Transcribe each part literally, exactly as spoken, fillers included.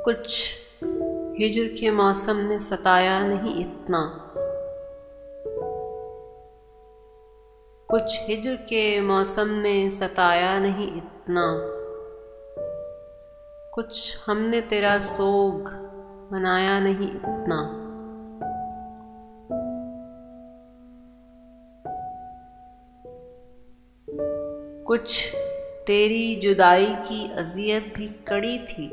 कुछ हिज्र के मौसम ने सताया नहीं इतना, कुछ हिज्र के मौसम ने सताया नहीं इतना, कुछ हमने तेरा सोग मनाया नहीं इतना। कुछ तेरी जुदाई की अज़ियत भी कड़ी थी,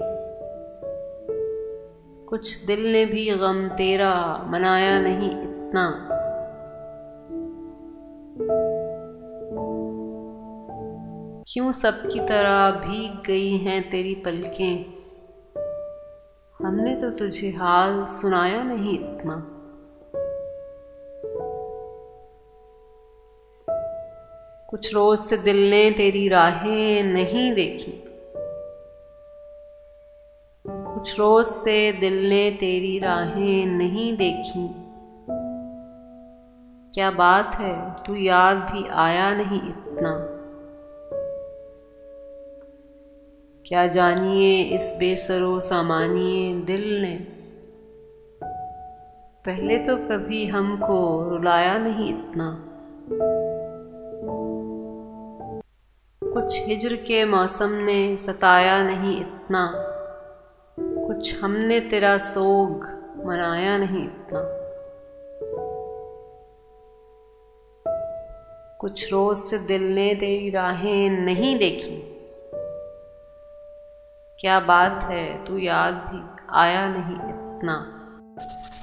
कुछ दिल ने भी गम तेरा मनाया नहीं इतना। क्यों सबकी तरह भीग गई हैं तेरी पलकें, हमने तो तुझे हाल सुनाया नहीं इतना। कुछ रोज से दिल ने तेरी राहें नहीं देखी, कुछ रोज से दिल ने तेरी राहें नहीं देखी। क्या बात है तू याद भी आया नहीं इतना। क्या जानिए इस बेसरो सामानिए दिल ने, पहले तो कभी हमको रुलाया नहीं इतना। कुछ हिज्र के मौसम ने सताया नहीं इतना, कुछ हमने तेरा सोग मनाया नहीं इतना। कुछ रोज से दिल ने तेरी राहें नहीं देखी, क्या बात है तू याद भी आया नहीं इतना।